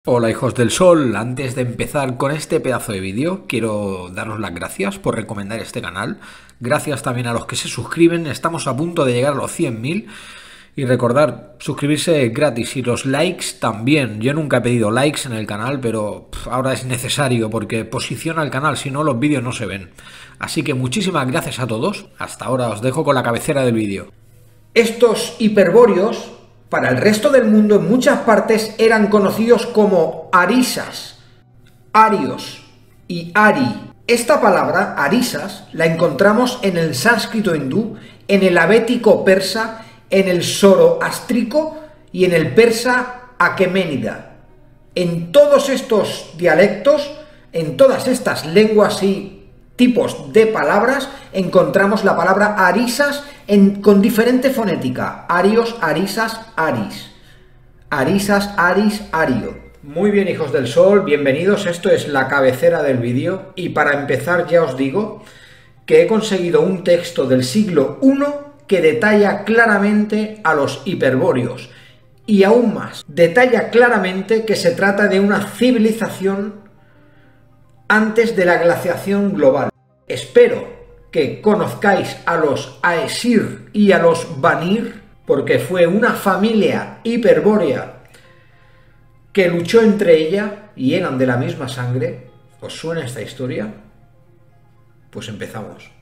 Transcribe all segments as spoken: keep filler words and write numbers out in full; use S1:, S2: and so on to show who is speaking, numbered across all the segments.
S1: Hola hijos del sol, antes de empezar con este pedazo de vídeo quiero daros las gracias por recomendar este canal. Gracias también a los que se suscriben, estamos a punto de llegar a los cien mil. Y recordar, suscribirse es gratis y los likes también. Yo nunca he pedido likes en el canal, pero pff, ahora es necesario porque posiciona el canal, si no los vídeos no se ven. Así que muchísimas gracias a todos. Hasta ahora os dejo con la cabecera del vídeo.
S2: Estos hiperbóreos, para el resto del mundo en muchas partes, eran conocidos como arisas, arios y ari. Esta palabra, arisas, la encontramos en el sánscrito hindú, en el abético persa, en el zoroástrico y en el persa aqueménida. En todos estos dialectos, en todas estas lenguas y tipos de palabras, encontramos la palabra arisas en, con diferente fonética. Arios, arisas, aris. Arisas, aris, ario. Muy bien, hijos del sol, bienvenidos. Esto es la cabecera del vídeo. Y para empezar ya os digo que he conseguido un texto del siglo primero que detalla claramente a los hiperbóreos. Y aún más, detalla claramente que se trata de una civilización antes de la glaciación global. Espero que conozcáis a los Aesir y a los Vanir, porque fue una familia hiperbórea que luchó entre ella y eran de la misma sangre. ¿Os suena esta historia? Pues empezamos.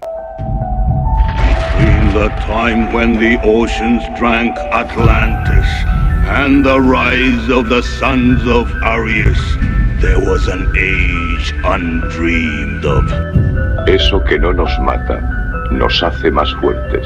S3: In the time when the oceans drank Atlantis and the rise of the sons of Arius, there was an age undreamed of.
S4: Eso que no nos mata, nos hace más fuertes.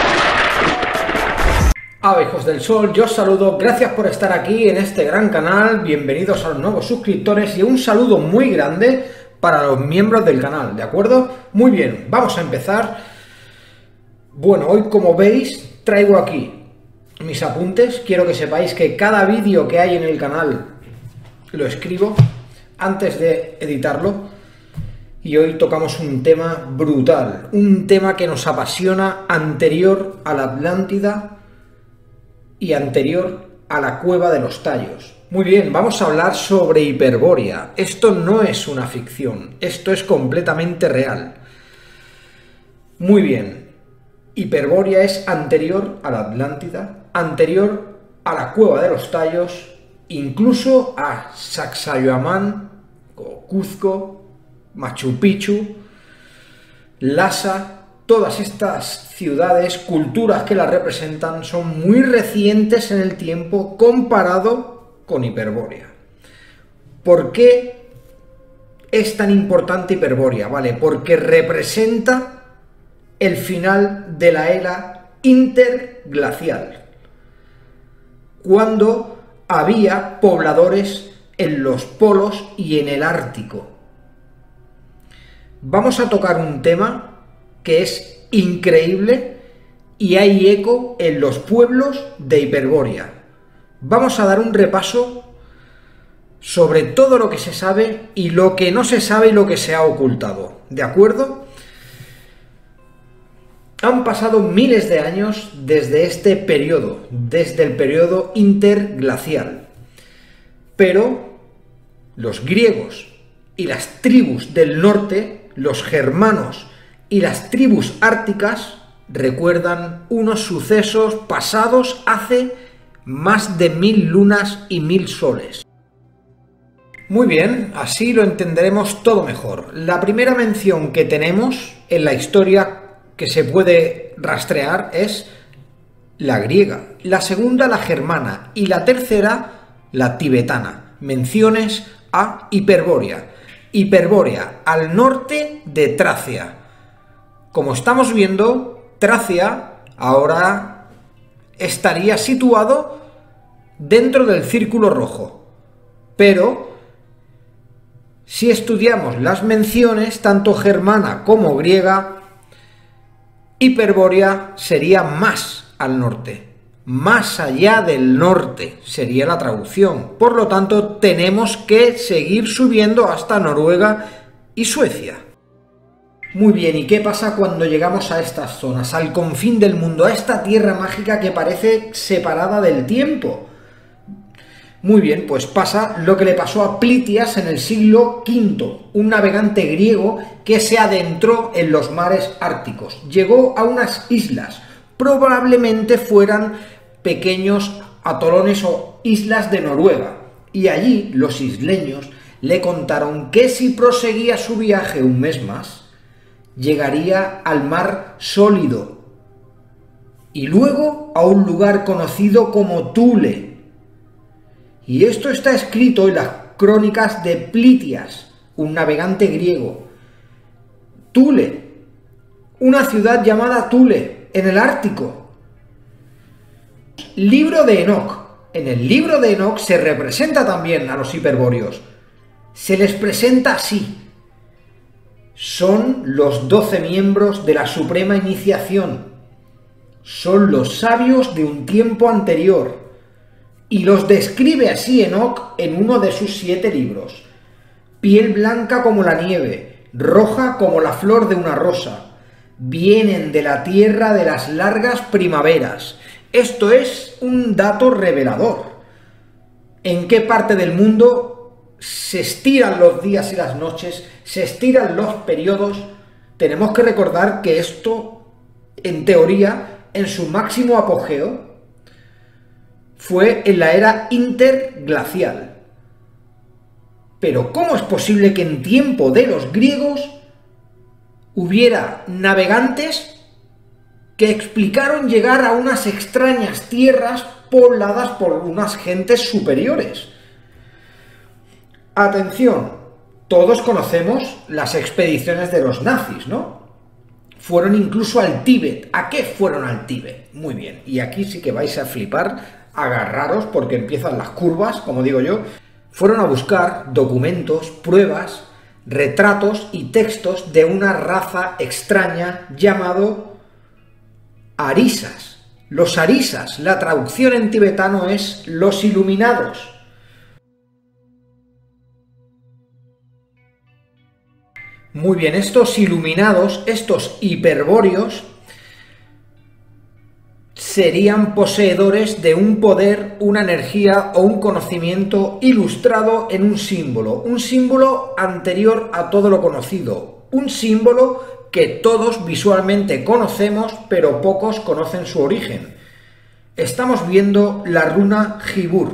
S2: Ah, hijos del sol, yo os saludo, gracias por estar aquí en este gran canal, bienvenidos a los nuevos suscriptores y un saludo muy grande para los miembros del canal, ¿de acuerdo? Muy bien, vamos a empezar. Bueno, hoy como veis traigo aquí mis apuntes. Quiero que sepáis que cada vídeo que hay en el canal lo escribo antes de editarlo. Y hoy tocamos un tema brutal, un tema que nos apasiona, anterior a la Atlántida y anterior a la Cueva de los Tallos. Muy bien, vamos a hablar sobre Hiperbórea. Esto no es una ficción, esto es completamente real. Muy bien. Hiperbórea es anterior a la Atlántida, anterior a la Cueva de los Tallos, incluso a Sacsayhuamán, o Cuzco, Machu Picchu, Lhasa. Todas estas ciudades, culturas que las representan, son muy recientes en el tiempo comparado con Hiperbórea. ¿Por qué es tan importante Hiperbórea? Vale, porque representa el final de la era interglacial, cuando había pobladores en los polos y en el Ártico. Vamos a tocar un tema que es increíble y hay eco en los pueblos de Hiperbórea. Vamos a dar un repaso sobre todo lo que se sabe y lo que no se sabe y lo que se ha ocultado, ¿de acuerdo? Han pasado miles de años desde este periodo, desde el periodo interglacial. Pero los griegos y las tribus del norte, los germanos y las tribus árticas, recuerdan unos sucesos pasados hace más de mil lunas y mil soles. Muy bien, así lo entenderemos todo mejor. La primera mención que tenemos en la historia que se puede rastrear es la griega, la segunda la germana y la tercera la tibetana. Menciones a Hiperbórea. Hiperbórea, al norte de Tracia. Como estamos viendo, Tracia ahora estaría situado dentro del Círculo Rojo. Pero si estudiamos las menciones, tanto germana como griega, Hiperbórea sería más al norte, más allá del norte sería la traducción. Por lo tanto, tenemos que seguir subiendo hasta Noruega y Suecia. Muy bien, ¿y qué pasa cuando llegamos a estas zonas, al confín del mundo, a esta tierra mágica que parece separada del tiempo? Muy bien, pues pasa lo que le pasó a Plitias en el siglo quinto, un navegante griego que se adentró en los mares árticos. Llegó a unas islas, probablemente fueran pequeños atolones o islas de Noruega, y allí los isleños le contaron que si proseguía su viaje un mes más, llegaría al mar sólido y luego a un lugar conocido como Thule. Y esto está escrito en las crónicas de Plitias, un navegante griego. Thule, una ciudad llamada Thule, en el Ártico. Libro de Enoc. En el libro de Enoc se representa también a los hiperbóreos. Se les presenta así. Son los doce miembros de la Suprema Iniciación. Son los sabios de un tiempo anterior. Y los describe así Enoc en uno de sus siete libros. Piel blanca como la nieve, roja como la flor de una rosa. Vienen de la tierra de las largas primaveras. Esto es un dato revelador. ¿En qué parte del mundo se estiran los días y las noches, se estiran los periodos? Tenemos que recordar que esto, en teoría, en su máximo apogeo, fue en la era interglacial. Pero ¿cómo es posible que en tiempo de los griegos hubiera navegantes que explicaron llegar a unas extrañas tierras pobladas por unas gentes superiores? Atención, todos conocemos las expediciones de los nazis, ¿no? Fueron incluso al Tíbet. ¿A qué fueron al Tíbet? Muy bien, y aquí sí que vais a flipar, agarraros porque empiezan las curvas, como digo yo. Fueron a buscar documentos, pruebas, retratos y textos de una raza extraña llamado arisas. Los arisas, la traducción en tibetano es los iluminados. Muy bien, estos iluminados, estos hiperbóreos, serían poseedores de un poder, una energía o un conocimiento ilustrado en un símbolo, un símbolo anterior a todo lo conocido, un símbolo que todos visualmente conocemos, pero pocos conocen su origen. Estamos viendo la runa Jibur,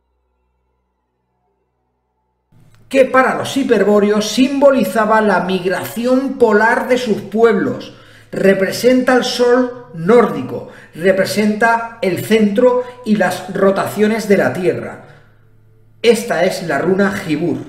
S2: que para los hiperbóreos simbolizaba la migración polar de sus pueblos, representa el sol nórdico, representa el centro y las rotaciones de la Tierra. Esta es la runa Jibur.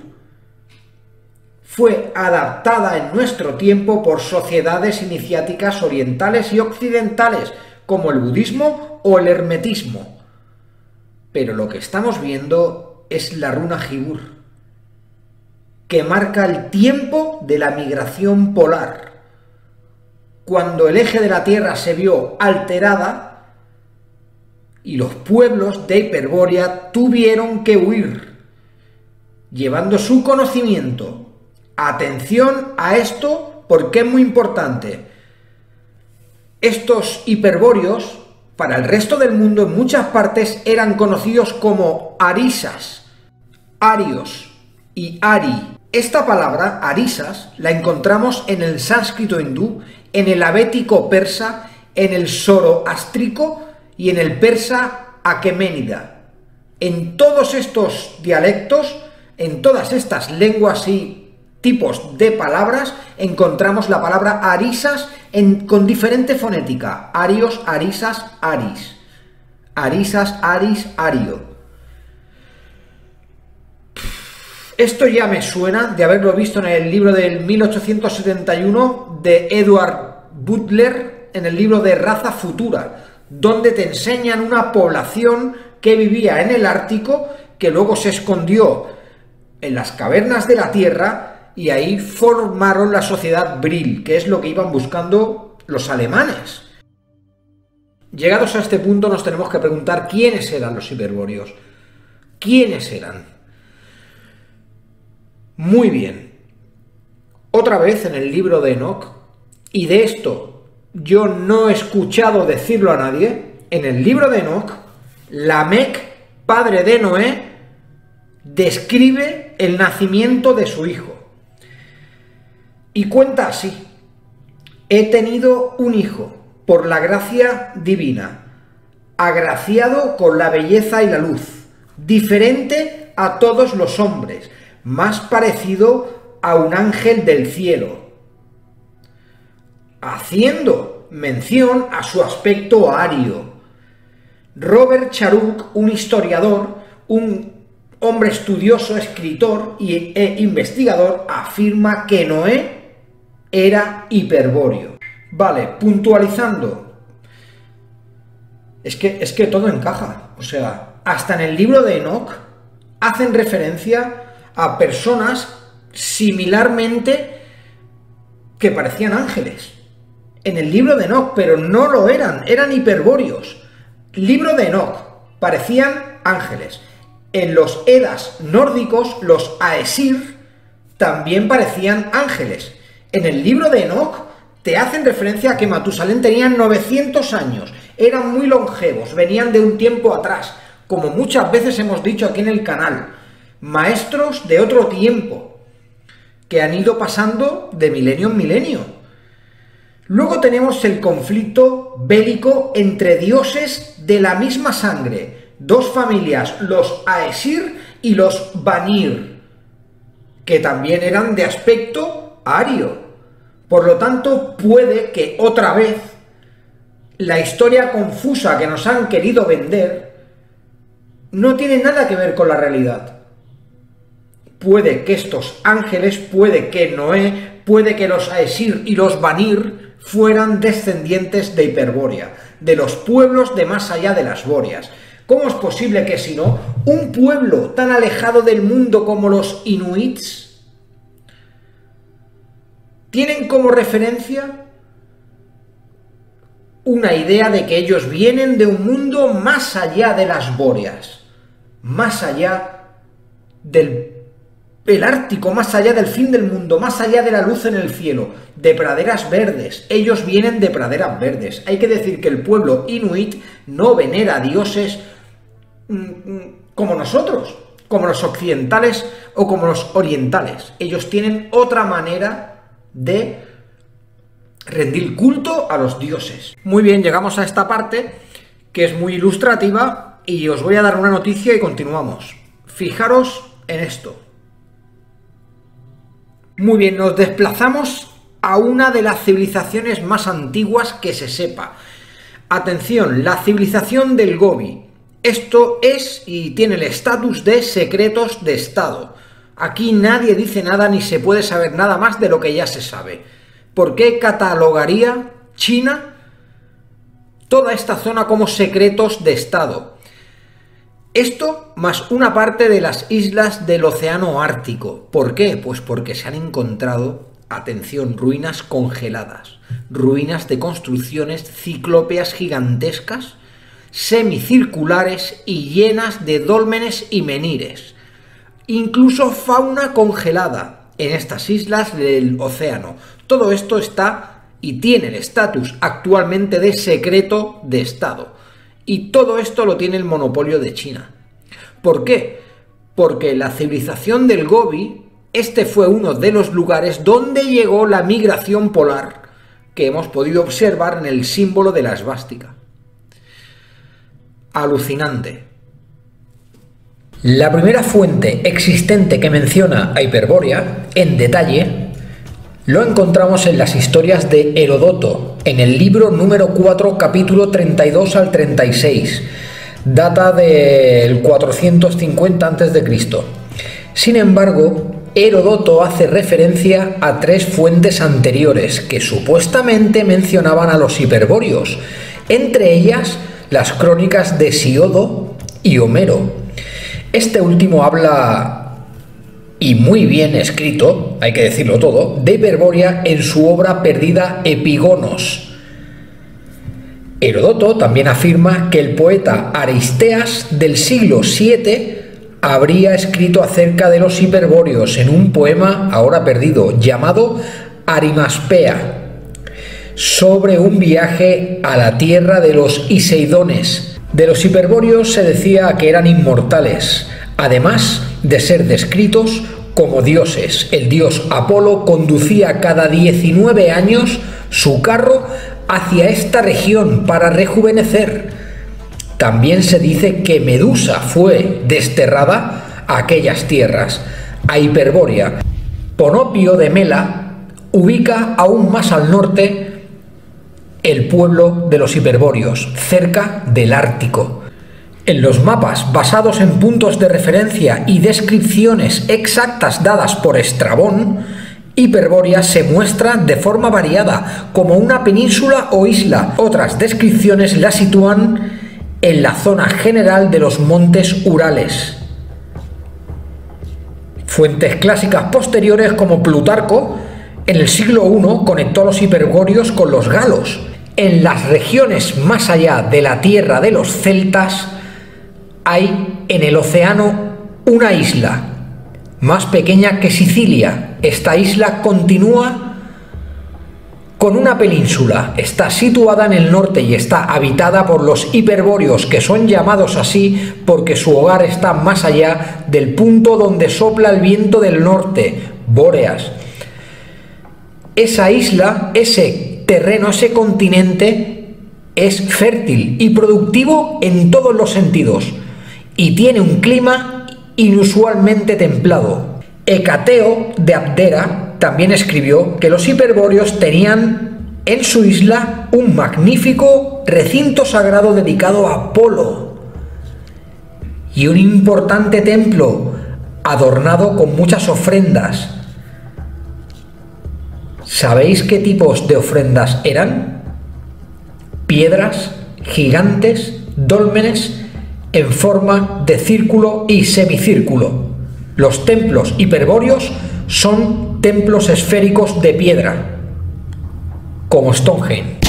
S2: Fue adaptada en nuestro tiempo por sociedades iniciáticas orientales y occidentales, como el budismo o el hermetismo. Pero lo que estamos viendo es la runa Jibur, que marca el tiempo de la migración polar. Cuando el eje de la Tierra se vio alterada y los pueblos de Hiperbórea tuvieron que huir, llevando su conocimiento. Atención a esto porque es muy importante. Estos hiperbóreos, para el resto del mundo en muchas partes, eran conocidos como arisas, arios y ari. Esta palabra, arisas, la encontramos en el sánscrito hindú, en el abético persa, en el zoroástrico y en el persa aqueménida. En todos estos dialectos, en todas estas lenguas y tipos de palabras, encontramos la palabra arisas en, con diferente fonética. Arios, arisas, aris. Arisas, aris, ario. Esto ya me suena de haberlo visto en el libro del mil ochocientos setenta y uno de Edward Butler, en el libro de Raza Futura, donde te enseñan una población que vivía en el Ártico, que luego se escondió en las cavernas de la Tierra y ahí formaron la sociedad Vril, que es lo que iban buscando los alemanes. Llegados a este punto nos tenemos que preguntar quiénes eran los hiperbóreos. ¿Quiénes eran? Muy bien. Otra vez en el libro de Enoc, y de esto yo no he escuchado decirlo a nadie, en el libro de Enoc, Lamec, padre de Noé, describe el nacimiento de su hijo. Y cuenta así: he tenido un hijo, por la gracia divina, agraciado con la belleza y la luz, diferente a todos los hombres, más parecido a un ángel del cielo, haciendo mención a su aspecto ario. Robert Charuk, un historiador, un hombre estudioso, escritor y, e investigador, afirma que Noé era hiperbóreo. Vale, puntualizando. Es que, es que todo encaja. O sea, hasta en el libro de Enoch hacen referencia a personas similarmente que parecían ángeles. En el libro de Enoch, pero no lo eran, eran hiperbóreos. Libro de Enoch, parecían ángeles. En los Edas nórdicos, los Aesir también parecían ángeles. En el libro de Enoch te hacen referencia a que Matusalén tenía novecientos años, eran muy longevos, venían de un tiempo atrás, como muchas veces hemos dicho aquí en el canal, maestros de otro tiempo, que han ido pasando de milenio en milenio. Luego tenemos el conflicto bélico entre dioses de la misma sangre, dos familias, los Aesir y los Vanir, que también eran de aspecto ario. Por lo tanto, puede que otra vez la historia confusa que nos han querido vender no tiene nada que ver con la realidad. Puede que estos ángeles, puede que Noé, puede que los Aesir y los Vanir fueran descendientes de Hiperbórea, de los pueblos de más allá de las Bóreas. ¿Cómo es posible que, si no, un pueblo tan alejado del mundo como los Inuits tienen como referencia una idea de que ellos vienen de un mundo más allá de las Bóreas, más allá del el Ártico, más allá del fin del mundo, más allá de la luz en el cielo, de praderas verdes? Ellos vienen de praderas verdes. Hay que decir que el pueblo inuit no venera a dioses como nosotros, como los occidentales o como los orientales. Ellos tienen otra manera de rendir culto a los dioses. Muy bien, llegamos a esta parte que es muy ilustrativa y os voy a dar una noticia y continuamos. Fijaros en esto. Muy bien, nos desplazamos a una de las civilizaciones más antiguas que se sepa. Atención, la civilización del Gobi. Esto es y tiene el estatus de secretos de Estado. Aquí nadie dice nada ni se puede saber nada más de lo que ya se sabe. ¿Por qué catalogaría China toda esta zona como secretos de Estado? Esto más una parte de las islas del Océano Ártico. ¿Por qué? Pues porque se han encontrado, atención, ruinas congeladas, ruinas de construcciones ciclópeas gigantescas, semicirculares y llenas de dólmenes y menires. Incluso fauna congelada en estas islas del océano. Todo esto está y tiene el estatus actualmente de secreto de Estado. Y todo esto lo tiene el monopolio de China. ¿Por qué? Porque la civilización del Gobi, este fue uno de los lugares donde llegó la migración polar que hemos podido observar en el símbolo de la esvástica. Alucinante. La primera fuente existente que menciona a Hiperbórea, en detalle, lo encontramos en las historias de Herodoto, en el libro número cuatro, capítulo treinta y dos al treinta y seis, data del cuatrocientos cincuenta antes de Cristo. Sin embargo, Herodoto hace referencia a tres fuentes anteriores que supuestamente mencionaban a los hiperbóreos, entre ellas las crónicas de Hesíodo y Homero. Este último habla, y muy bien escrito, hay que decirlo todo, de Hiperbórea en su obra perdida Epigonos. Herodoto también afirma que el poeta Aristeas del siglo siete habría escrito acerca de los hiperbóreos en un poema ahora perdido llamado Arimaspea, sobre un viaje a la tierra de los Iseidones. De los hiperbóreos se decía que eran inmortales, además de ser descritos como dioses. El dios Apolo conducía cada diecinueve años su carro hacia esta región para rejuvenecer. También se dice que Medusa fue desterrada a aquellas tierras, a Hiperbórea. Ponopio de Mela ubica aún más al norte el pueblo de los hiperbóreos, cerca del Ártico. En los mapas basados en puntos de referencia y descripciones exactas dadas por Estrabón, Hiperbórea se muestra de forma variada, como una península o isla. Otras descripciones la sitúan en la zona general de los montes Urales. Fuentes clásicas posteriores como Plutarco en el siglo primero conectó a los hiperbóreos con los galos. En las regiones más allá de la tierra de los celtas hay en el océano una isla más pequeña que Sicilia. Esta isla continúa con una península, está situada en el norte y está habitada por los hiperbóreos, que son llamados así porque su hogar está más allá del punto donde sopla el viento del norte, Bóreas. Esa isla, ese terreno, ese continente es fértil y productivo en todos los sentidos y tiene un clima inusualmente templado. Hecateo de Abdera también escribió que los hiperbóreos tenían en su isla un magnífico recinto sagrado dedicado a Apolo y un importante templo adornado con muchas ofrendas. ¿Sabéis qué tipos de ofrendas eran? Piedras gigantes, dólmenes en forma de círculo y semicírculo. Los templos hiperbóreos son templos esféricos de piedra, como Stonehenge.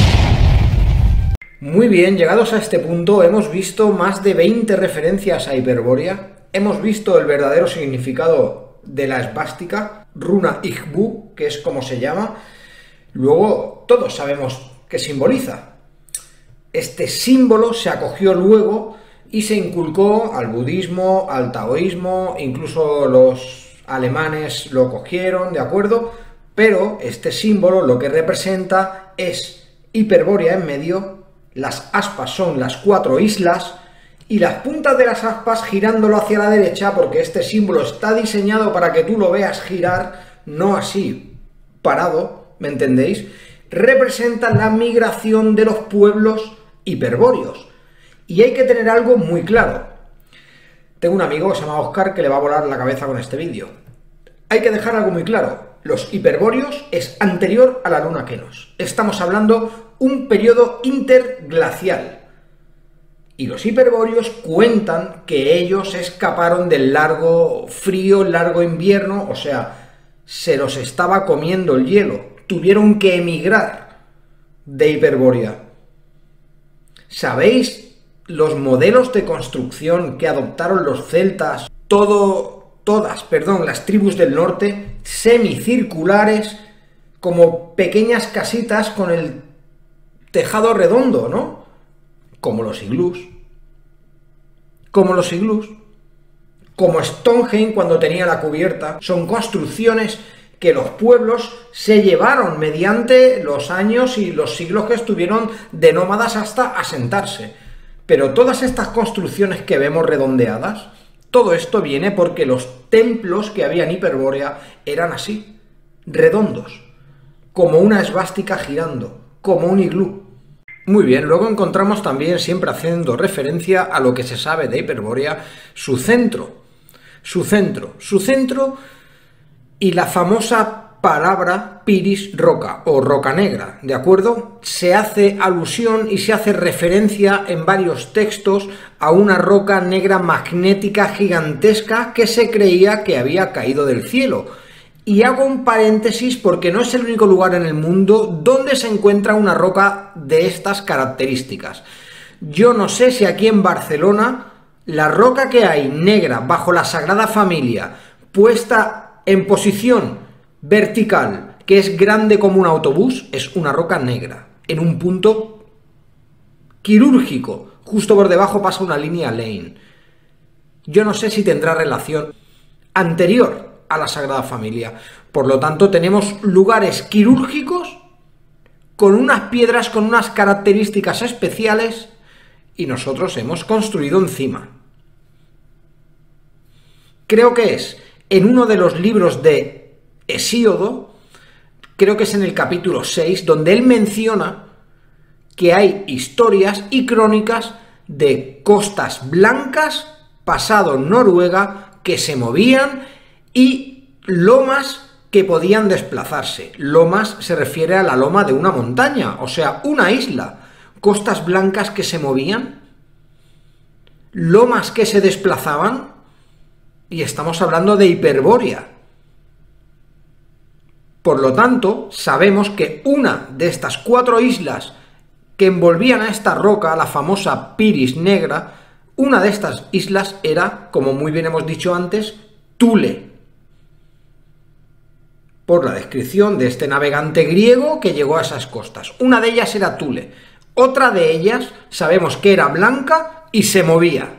S2: Muy bien, llegados a este punto hemos visto más de veinte referencias a Hiperbórea, hemos visto el verdadero significado de la esvástica, runa Igbu, que es como se llama. Luego todos sabemos qué simboliza. Este símbolo se acogió luego y se inculcó al budismo, al taoísmo, incluso los alemanes lo cogieron, ¿de acuerdo? Pero este símbolo lo que representa es Hiperbórea en medio, las aspas son las cuatro islas y las puntas de las aspas girándolo hacia la derecha, porque este símbolo está diseñado para que tú lo veas girar, no así parado, ¿me entendéis? Representa la migración de los pueblos hiperbóreos. Y hay que tener algo muy claro. Tengo un amigo que se llama Oscar que le va a volar la cabeza con este vídeo. Hay que dejar algo muy claro. Los hiperbóreos es anterior a la luna Kenos. Estamos hablando un periodo interglacial. Y los hiperbóreos cuentan que ellos escaparon del largo frío, largo invierno, o sea, se los estaba comiendo el hielo. Tuvieron que emigrar de Hiperbórea. ¿Sabéis los modelos de construcción que adoptaron los celtas? Todo, todas, perdón, las tribus del norte, semicirculares, como pequeñas casitas con el tejado redondo, ¿no? Como los iglús. Como los iglús. Como Stonehenge cuando tenía la cubierta. Son construcciones que los pueblos se llevaron mediante los años y los siglos que estuvieron de nómadas hasta asentarse. Pero todas estas construcciones que vemos redondeadas, todo esto viene porque los templos que había en Hiperbórea eran así, redondos, como una esvástica girando, como un iglú. Muy bien, luego encontramos también, siempre haciendo referencia a lo que se sabe de Hiperbórea, su centro. Su centro, su centro y la famosa palabra Piris Roca o Roca Negra, ¿de acuerdo? Se hace alusión y se hace referencia en varios textos a una roca negra magnética gigantesca que se creía que había caído del cielo. Y hago un paréntesis porque no es el único lugar en el mundo donde se encuentra una roca de estas características. Yo no sé si aquí en Barcelona la roca que hay negra bajo la Sagrada Familia, puesta en posición vertical, que es grande como un autobús, es una roca negra, en un punto quirúrgico, justo por debajo pasa una línea Lane. Yo no sé si tendrá relación anterior a la Sagrada Familia. Por lo tanto, tenemos lugares quirúrgicos con unas piedras con unas características especiales y nosotros hemos construido encima. Creo que es en uno de los libros de Hesíodo, creo que es en el capítulo seis, donde él menciona que hay historias y crónicas de costas blancas, pasado Noruega, que se movían y lomas que podían desplazarse. Lomas se refiere a la loma de una montaña, o sea, una isla. Costas blancas que se movían, lomas que se desplazaban, y estamos hablando de Hiperbórea. Por lo tanto, sabemos que una de estas cuatro islas que envolvían a esta roca, la famosa Piris Negra, una de estas islas era, como muy bien hemos dicho antes, Thule, por la descripción de este navegante griego que llegó a esas costas. Una de ellas era Thule, otra de ellas sabemos que era blanca y se movía.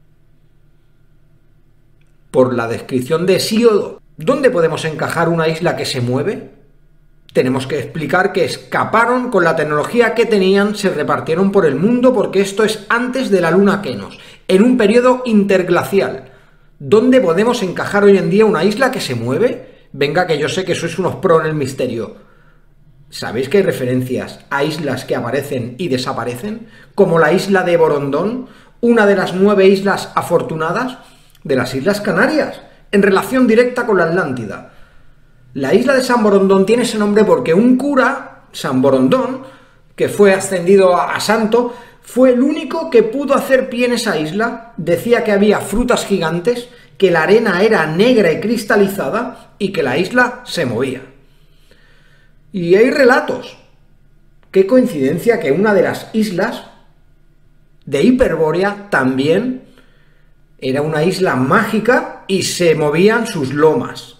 S2: Por la descripción de Hesíodo, ¿dónde podemos encajar una isla que se mueve? Tenemos que explicar que escaparon con la tecnología que tenían, se repartieron por el mundo, porque esto es antes de la luna Kenos, en un periodo interglacial. ¿Dónde podemos encajar hoy en día una isla que se mueve? Venga, que yo sé que sois unos pro en el misterio. ¿Sabéis que hay referencias a islas que aparecen y desaparecen? Como la isla de Borondón, una de las nueve islas afortunadas de las Islas Canarias, en relación directa con la Atlántida. La isla de San Borondón tiene ese nombre porque un cura, San Borondón, que fue ascendido a, a santo, fue el único que pudo hacer pie en esa isla. Decía que había frutas gigantes, que la arena era negra y cristalizada y que la isla se movía. Y hay relatos. Qué coincidencia que una de las islas de Hiperbórea también era una isla mágica y se movían sus lomas.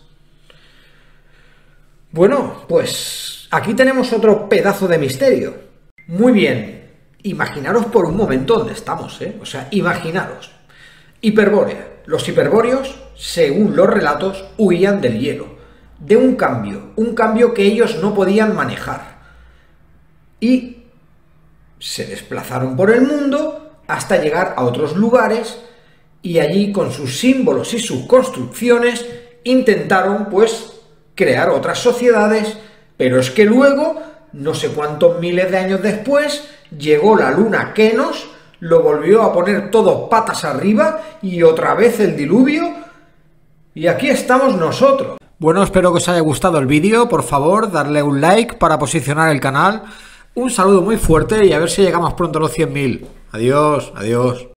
S2: Bueno, pues aquí tenemos otro pedazo de misterio. Muy bien, imaginaros por un momento dónde estamos, ¿eh? O sea, imaginaros. Hiperbórea. Los hiperbóreos, según los relatos, huían del hielo, de un cambio, un cambio que ellos no podían manejar. Y se desplazaron por el mundo hasta llegar a otros lugares y allí, con sus símbolos y sus construcciones, intentaron, pues, crear otras sociedades, pero es que luego, no sé cuántos miles de años después, llegó la luna Kenos, lo volvió a poner todo patas arriba y otra vez el diluvio, y aquí estamos nosotros.
S1: Bueno, espero que os haya gustado el vídeo. Por favor, darle un like para posicionar el canal. Un saludo muy fuerte y a ver si llegamos pronto a los cien mil. Adiós, adiós.